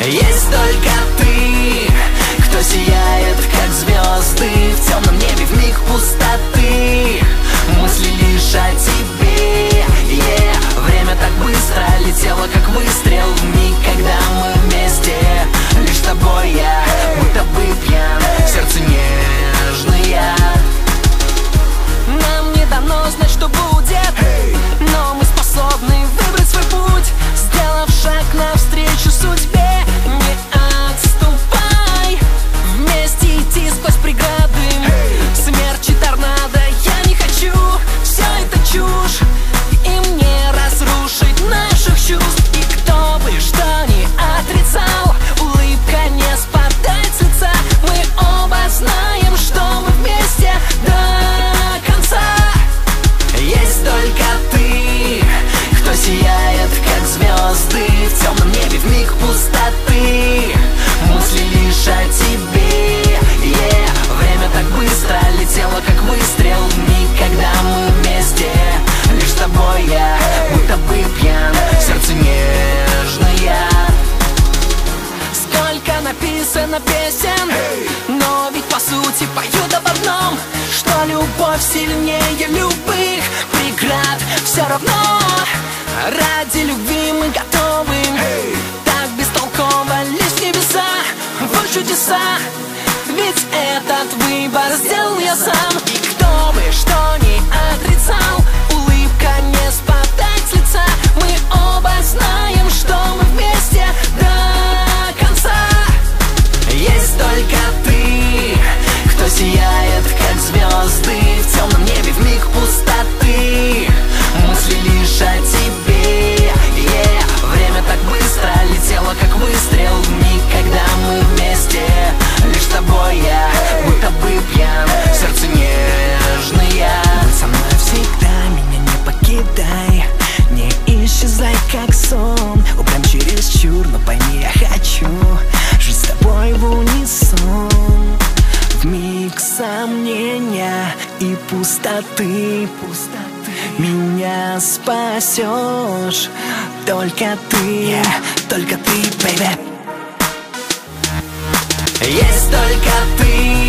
Есть только ты, кто сияет, как звезды в темном небе вмиг пустоты. Мысли лишь о тебе, Время так быстро летело, как выстрел в миг, когда мы вместе. Лишь с тобой я, будто бы пьян, сердце нежное. Нам не дано знать, что будет, но мы способны выбрать свой путь, сделав шаг навстречу судьбе. Не отступай, вместе идти сквозь преграды, смерчи торнадо. Я не хочу, все это чушь, и мне разрушить наших чувств. И кто бы что ни отрицал, улыбка не спадает с лица. Мы оба знаем, что мы вместе до конца. Есть только ты, кто сияет, как звезды в темном небе вмиг пустоты. Мысли лишь о тебе, Время так быстро летело, как выстрел в миг, когда мы вместе. Лишь с тобой я, будто бы пьян, сердце нежное. Сколько написано песен, но ведь по сути поют об одном, что любовь сильнее любых преград. Все равно ради любви мы готовы, так бестолково лишь небеса, вот чудеса. Ведь этот выбор сделал я сам. И кто бы что ни отрицал, улыбка не спадает с лица. Мы оба знаем, что мы вместе до конца. Есть только ты, кто сияет, как звезды в темном небе вмиг пустоты. Мысли лишь о тебе, Время так быстро летело, как выстрел в миг, когда мы вместе. Лишь с тобой я, будто бы пьян, сердце нежное. Будь со мной всегда, меня не покидай, не исчезай, как сон. Упрям чересчур, но пойми, я хочу жить с тобой в унисон. В миг сомнения и пустоты меня спасешь. Только ты, baby. Есть только ты,